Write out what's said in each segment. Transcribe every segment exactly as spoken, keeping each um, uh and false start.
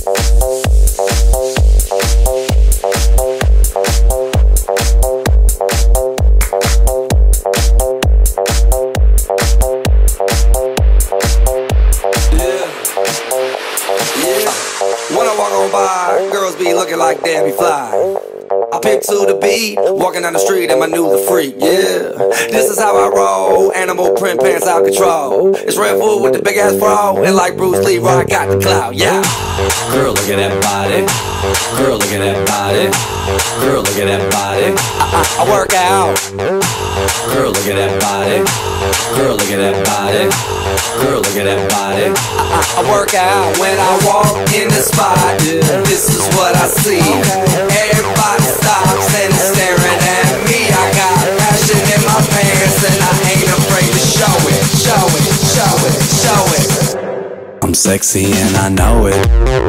When I walk on by, girls be looking like Debbie Fly. I pick to the beat, walking down the street and my new the freak, yeah. This is how I roll, animal print pants out control. It's Red Bull with the big ass bro, and like Bruce Lee, I got the clout, yeah. Girl, look at that body. Girl, look at that body. Girl, look at that body. I, I, I work out. Girl, look at that body. Girl, look at that body. Girl, look at that body. I, I, I work out when I walk in the spot. This is what I see. Everybody stops and is staring at me. I got passion in my pants and I ain't afraid to show it. Show it, show it, show it. I'm sexy and I know it.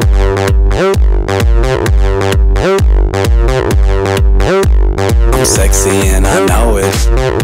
I'm sexy and I know it.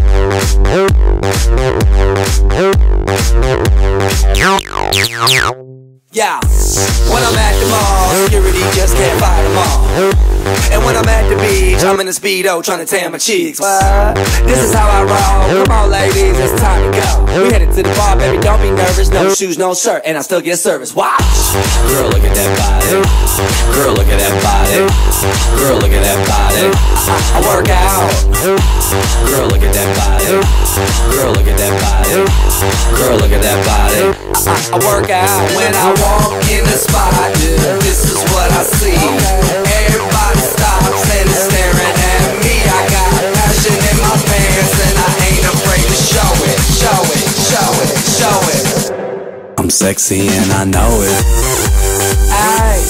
Yeah, when I'm at the mall, security just can't fight them all. And when I'm at the beach, I'm in a Speedo trying to tan my cheeks. What? This is how I roll. Come on, ladies, it's time to go. We headed to the bar, baby, don't be nervous. No shoes, no shirt, and I still get service. Watch. Girl, look at that body. Girl, look at that body. Girl, look at that body. I, I work out. Girl, look at that body. Girl, look at that body. Girl, look at that body. I, I work out when I walk in the spot. This is what I see. Everybody stops and is staring at me. I got passion in my pants and I ain't afraid to show it. Show it, show it, show it. I'm sexy and I know it. Aye.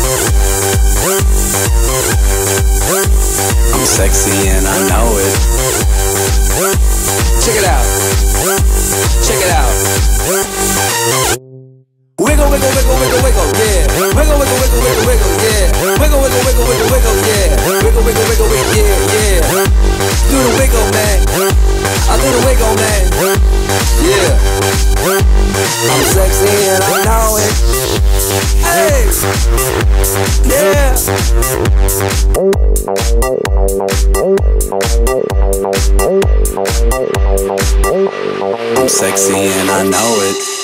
I'm sexy and I know it. Check it out. Check it out. Wiggle, wiggle, wiggle, wiggle, wiggle, yeah. Wiggle, wiggle, wiggle, wiggle, wiggle, yeah. Wiggle, wiggle, wiggle, wiggle, wiggle, yeah. Wiggle, wiggle, wiggle, wiggle, yeah, yeah. Do the wiggle, man. I do the wiggle, man. Yeah. I'm sexy and I know it. Hey. Yeah. I'm sexy and I know it.